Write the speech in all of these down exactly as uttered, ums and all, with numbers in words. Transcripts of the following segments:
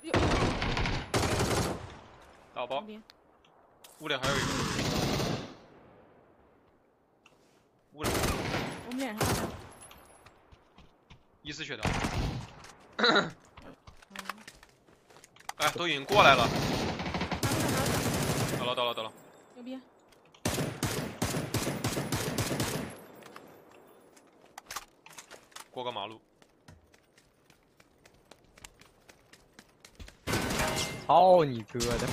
打包。屋里还有一个。屋里。 我们脸上。 一丝血条。哎，都已经过来了。到了，到了，到了。 牛逼！ 过个马路。 操你哥的！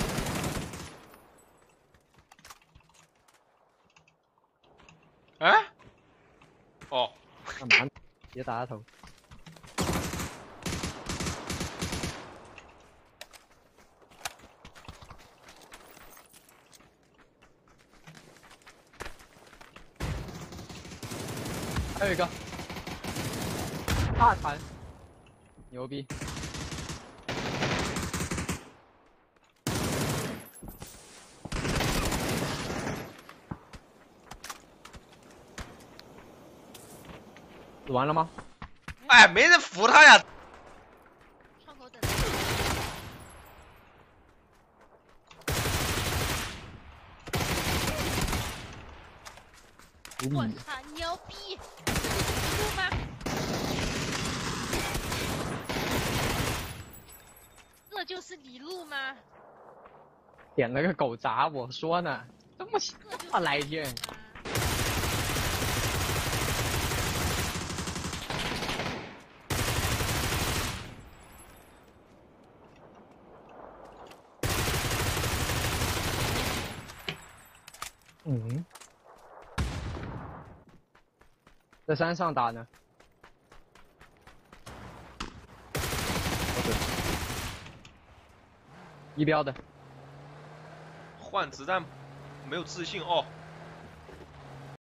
哎？哦。 干嘛？别打头。还有一个大船，牛逼！死完了吗？ 哎，没人扶他呀！ 窗口等。我操，牛逼！这是吗？这就是你路吗？ 点了个狗杂，我说呢，这么这么来劲。嗯，在山上打呢。一标的。 换子弹没有自信哦。